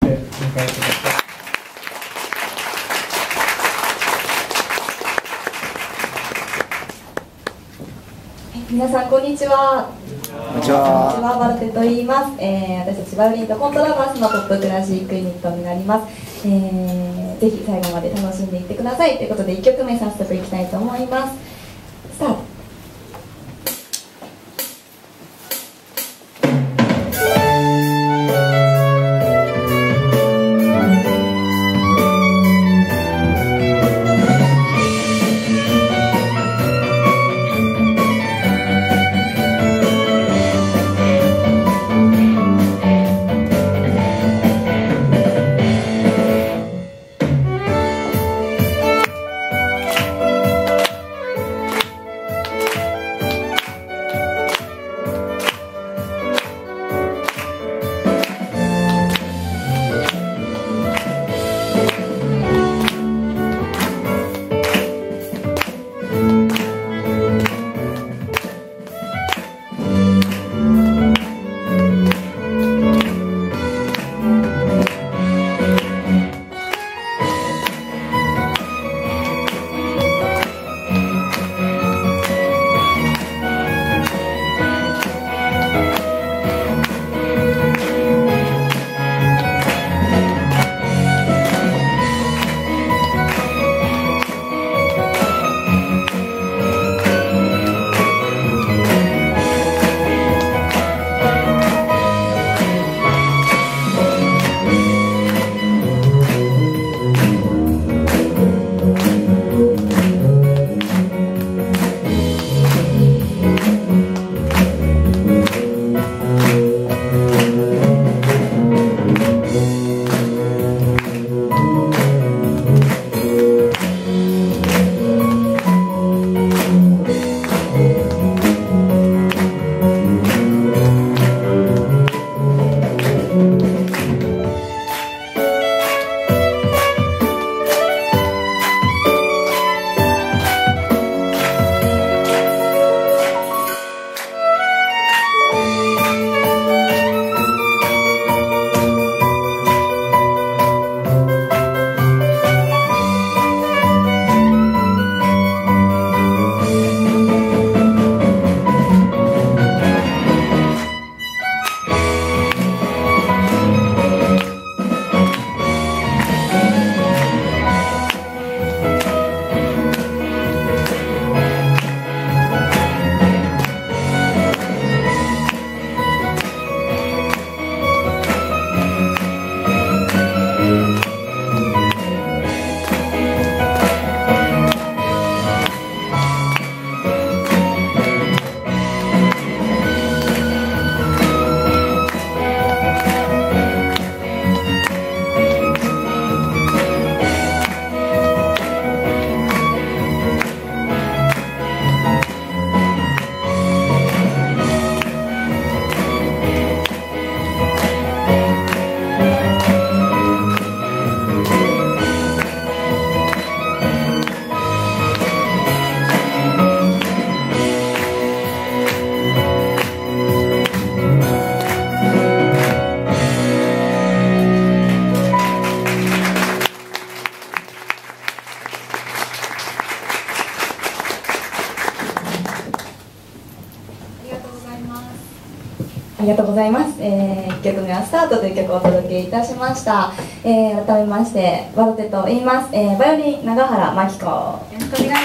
迎えてください。 皆さんこんにちは。 こんにちは。 バルテと言います。私たちバイオリンとコントラバスのポップクラシックユニットになります。ぜひ最後まで楽しんでいってくださいということで1曲目早速いきたいと思います。スタート。ありがとうございます。1曲目はスタートという曲をお届けいたしました。改めましてバルテと言います。バイオリン永原真紀子。よろしくお願いします。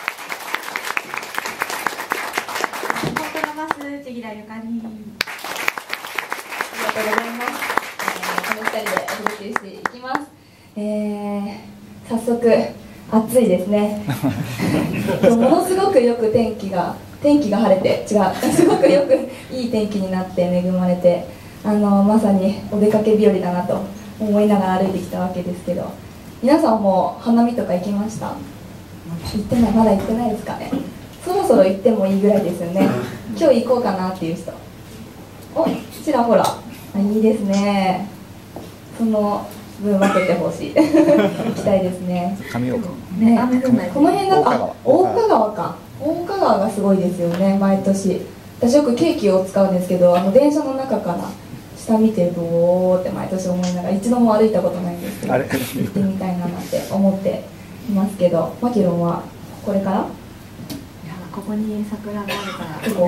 コントラバス千木田ゆかり。ありがとうございます。この2人でお届けしていきます。早速暑いですね。ものすごくよく天気が晴れてすごくよくいい天気になって恵まれてまさにお出かけ日和だなと思いながら歩いてきたわけですけど、皆さんも花見とか行きました？行ってない、まだ行ってないですかね。そろそろ行ってもいいぐらいですよね。今日行こうかなっていう人、ちらほらいいですね。その分分けてほしい。行きたいですね。 上岡ね、この辺だと大岡川か。大岡川がすごいですよね、毎年。私よくケーキを使うんですけど、電車の中から下見てるとおーって毎年思いながら、一度も歩いたことないんですけど、行ってみたいななんて思っていますけど、マキロンはこれから？いや、 ここに桜があるからここ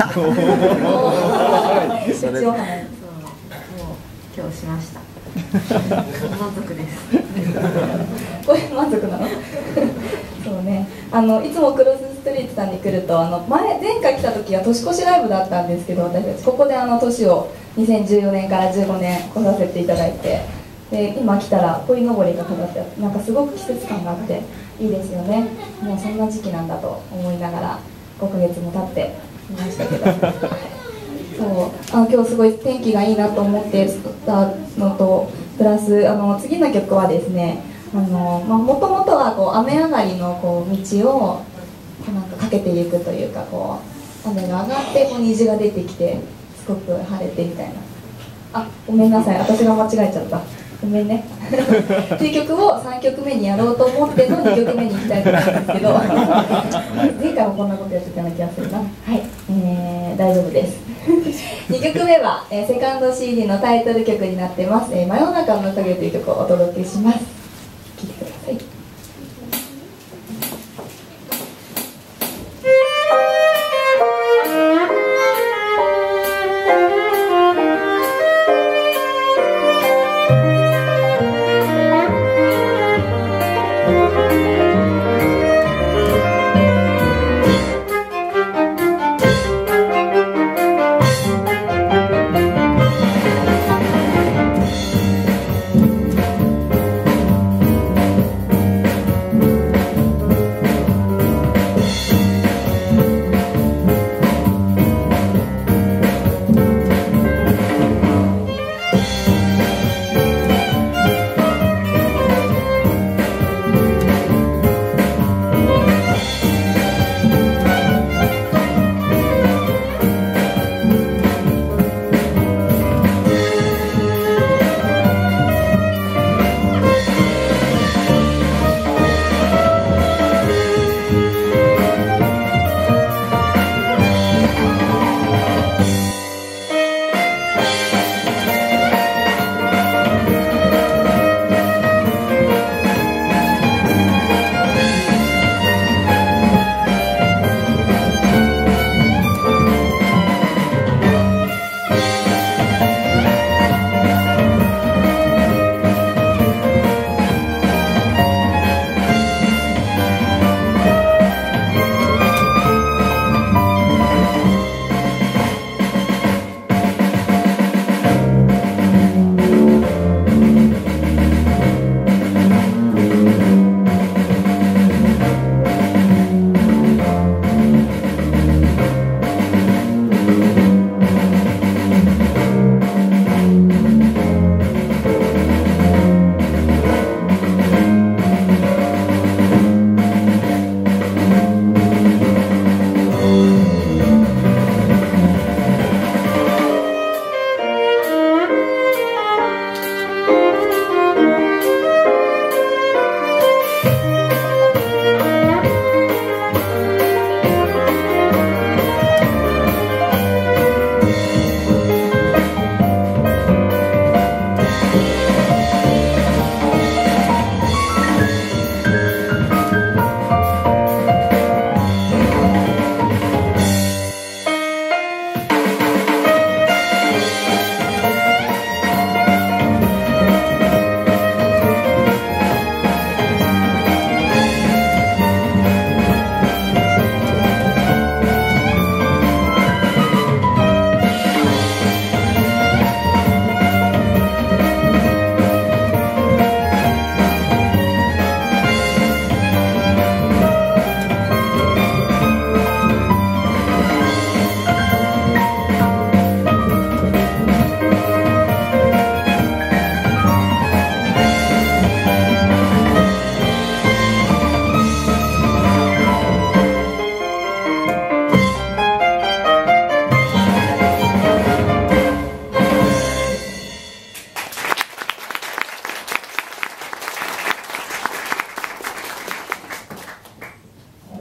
そう、もう今日しました満足ですこれ満足なのそうね、いつもクロスストリートさんに来ると前回来た時は年越しライブだったんですけど、私たちここで年を2014年から15年来させていただいて、で今来たら鯉のぼりが飾ってあって、なんかすごく季節感があっていいですよね。もうそんな時期なんだと思いながら5ヶ月も経っていましたけどそう今日すごい天気がいいなと思ってたのと、プラス次の曲はですね、もともとは雨上がりの道をなんかかけていくというか、雨が上がって虹が出てきてすごく晴れてみたいな、ごめんなさい、私が間違えちゃった、ごめんねっていう曲を3曲目にやろうと思っての2曲目に行きたいと思うんですけど前回もこんなことやってたような気がするな。はい、大丈夫です2曲目は、セカンド CD のタイトル曲になってます「真夜中の影」という曲をお届けします。聴いてください。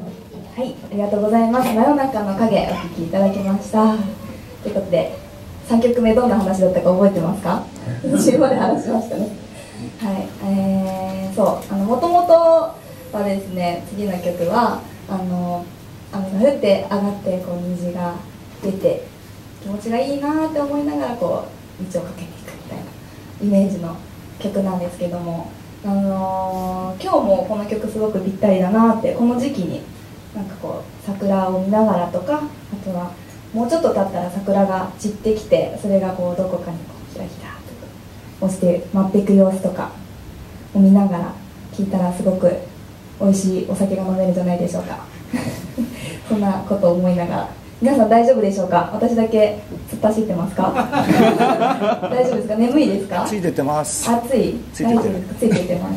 ありがとうございます。真夜中の影お聴きいただきました。ということで、 3曲目どんな話だったか覚えてますか？途中まで話しましたね。はい、そうもともとはですね、次の曲は雨が降って上がってこう虹が出て気持ちがいいなって思いながらこう道を駆けていくみたいなイメージの曲なんですけども、今日もこの曲すごくぴったりだなって、この時期になんかこう桜を見ながらとか、あとはもうちょっと経ったら桜が散ってきて、それがこうどこかにこうひらひらと落ちて舞っていく様子とかを見ながら聴いたらすごく美味しいお酒が飲めるんじゃないでしょうかそんなことを思いながら、皆さん大丈夫でしょうか？私だけ突っ走ってますか？大丈夫ですか？眠いですか？ ついててます。 暑い？大丈夫ですか？ついててます。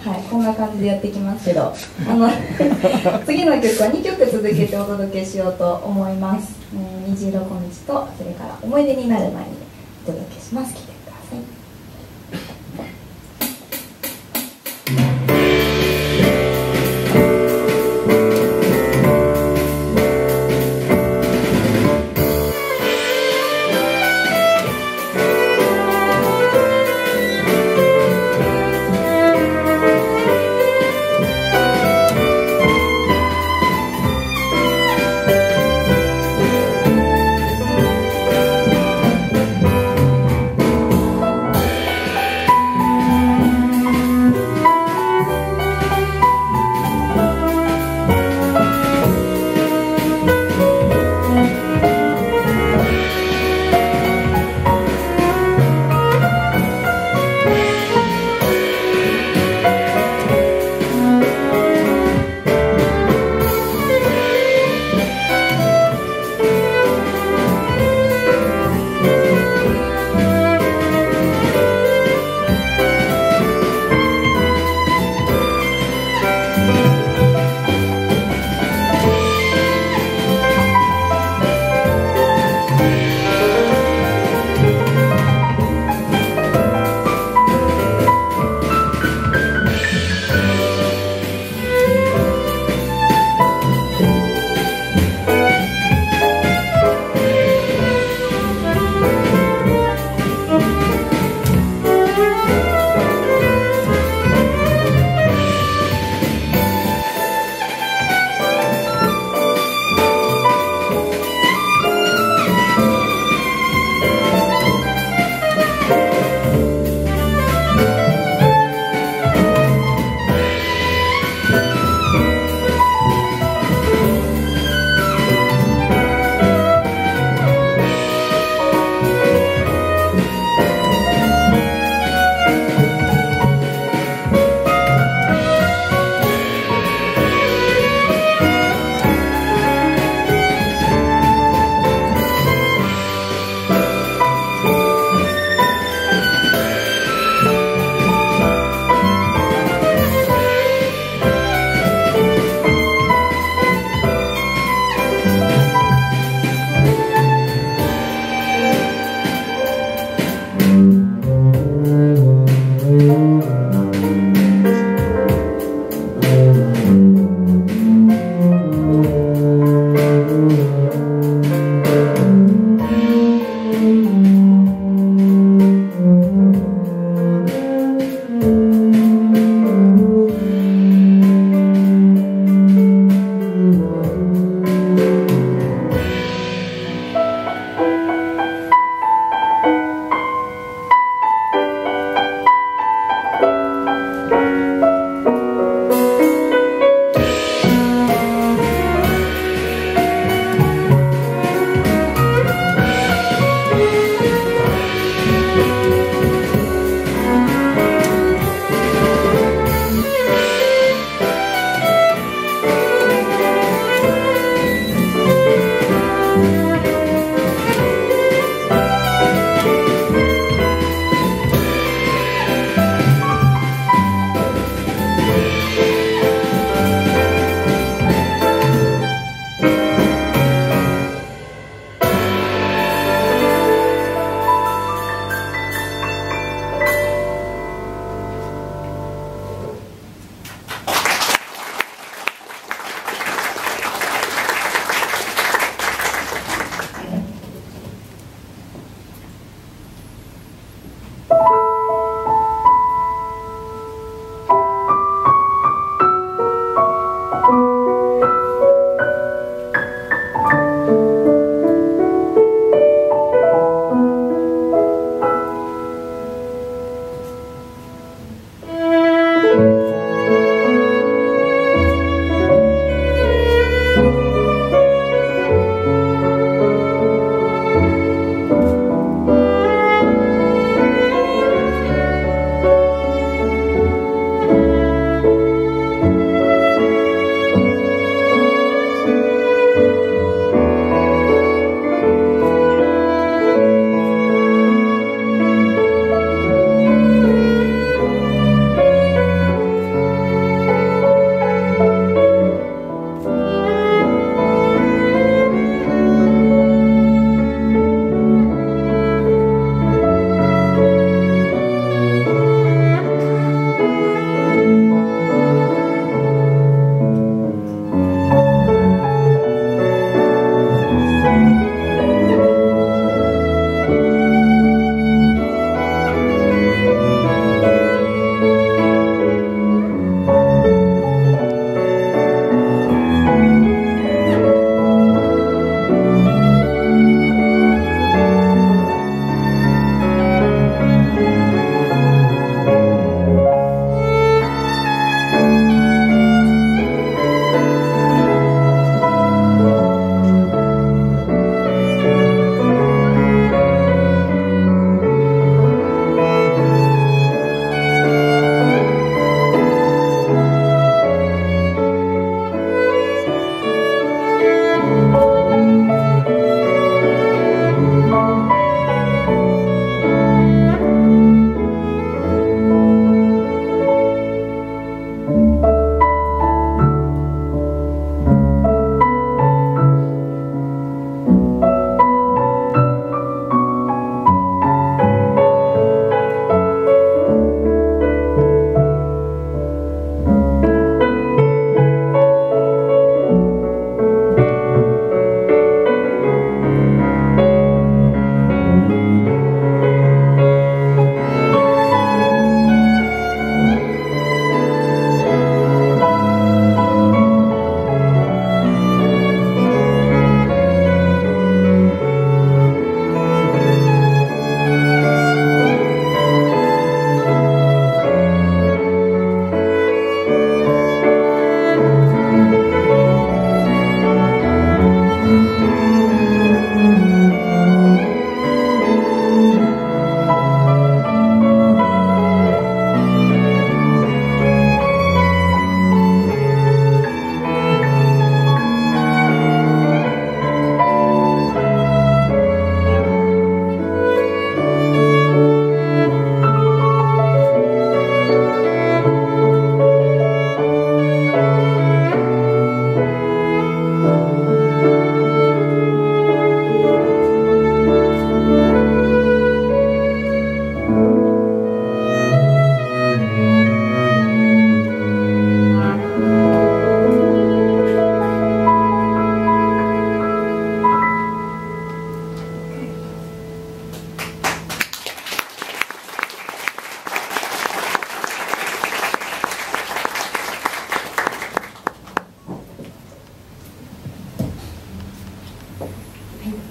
はい、こんな感じでやってきますけど、次の曲は2曲続けてお届けしようと思います。虹色小道と、それから思い出になる前にお届けします。聴いてください。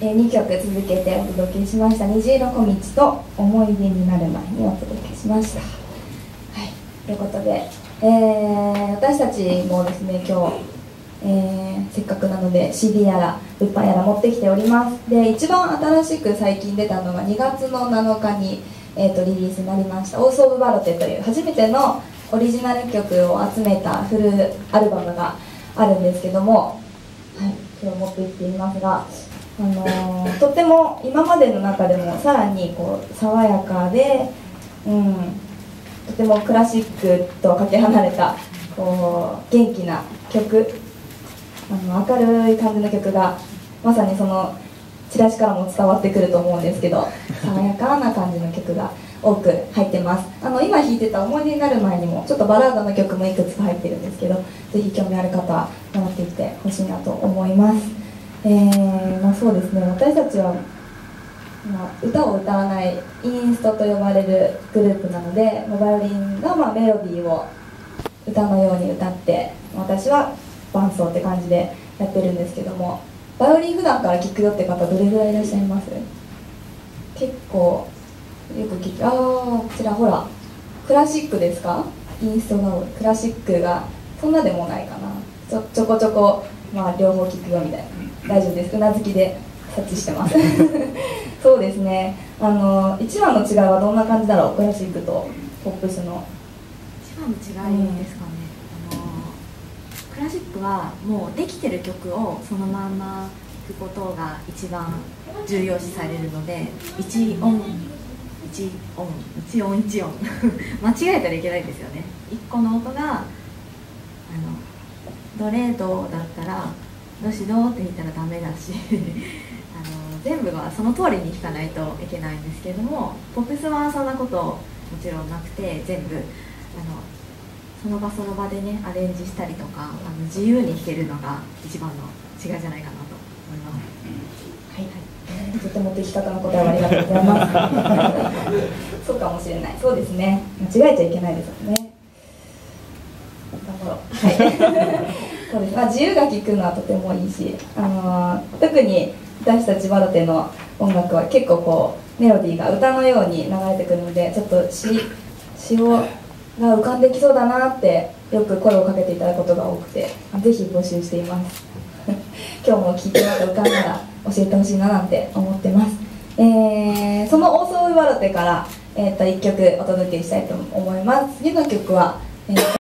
2曲続けてお届けしました「虹色小道」と「思い出になる前」にお届けしました。はい、ということで、私たちもですね今日、せっかくなので CD やら物販やら持ってきております。で一番新しく最近出たのが2月の7日に、リリースになりました「オース・オブ・バロテ」という初めてのオリジナル曲を集めたフルアルバムがあるんですけども、はい、今日持ってきていますが、とっても今までの中でもさらにこう爽やかで、とてもクラシックとはかけ離れたこう元気な曲、明るい感じの曲がまさにそのチラシからも伝わってくると思うんですけど、爽やかな感じの曲が多く入ってます。今弾いてた「思い出になる前」にもちょっとバラードの曲もいくつか入ってるんですけど、ぜひ興味ある方はもらっていってほしいなと思います。そうですね、私たちは、歌を歌わないインストと呼ばれるグループなので、バイオリンがメロディーを歌のように歌って、私は伴奏って感じでやってるんですけども、バイオリン普段から聴くよって方どれぐらいいらっしゃいます？結構よく聞く。こちらほら、クラシックですか？インストが多い。クラシックがそんなでもないかな。ちょこちょこ、両方聞くよみたいな。大丈夫です。うなずきで察知してますそうですね、一番の違いはどんな感じだろう？クラシックとポップスの一番の違いですかね、クラシックはもうできてる曲をそのまんま弾くことが一番重要視されるので、一音一音一音一音間違えたらいけないんですよね。一個の音がドレドだったらドシドって弾いたらダメだし全部はその通りに弾かないといけないんですけれども、ポップスはそんなこともちろんなくて、全部その場その場でねアレンジしたりとか自由に弾けるのが一番の違いじゃないかなと思います。 はい、とても的確な答えをありがとうございますそうかもしれない。そうですね、間違えちゃいけないですよね。頑張ろう。はいそうです。自由が利くのはとてもいいし、特に私たちバロテの音楽は結構こうメロディーが歌のように流れてくるので、ちょっと詩が浮かんできそうだなってよく声をかけていただくことが多くて、ぜひ募集しています今日も聴いてまた浮かんだら教えてほしいななんて思ってます。そのオーソーブバロテから、1曲お届けしたいと思います。次の曲は、